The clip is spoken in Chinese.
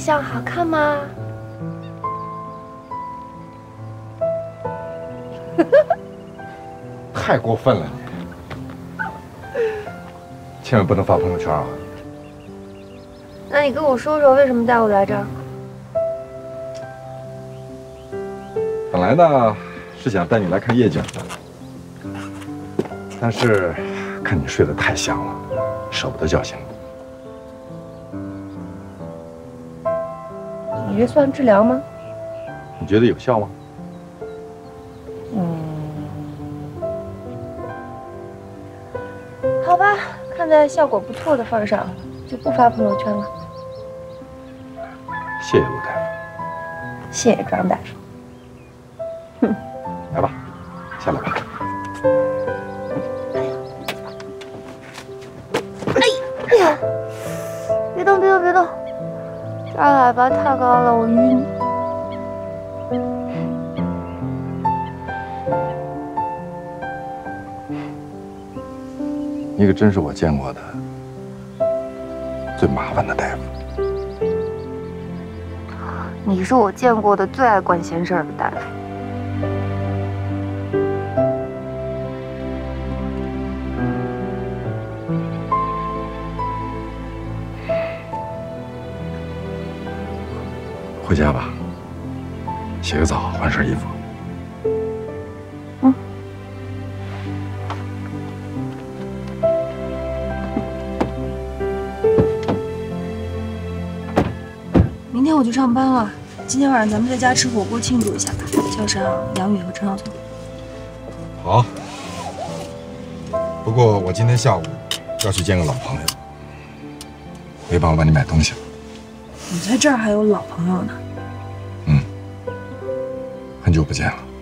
相好看吗？ 太过分了你！千万不能发朋友圈啊！ 那你跟我说说，为什么带我来这儿？ 本来呢是想带你来看夜景的，但是看你睡得太香了，舍不得叫醒你。 你这算治疗吗？ 你觉得有效吗？ 好吧，看在效果不错的份上，就不发朋友圈了。 谢谢陆大夫。 谢谢庄大夫。哼， 来吧，下来吧。 哎呀，别动，别动，别动！这儿海拔太高了，我晕。 你可真是我见过的最麻烦的大夫。 你是我见过的最爱管闲事儿的大夫。 回家吧，洗个澡，换身衣服。 嗯。 明天我就上班了，今天晚上咱们在家吃火锅庆祝一下吧，叫上杨宇和陈少聪。 好。不过我今天下午要去见个老朋友，没帮我帮你买东西了。 你在这儿还有老朋友呢？ 很久不见了。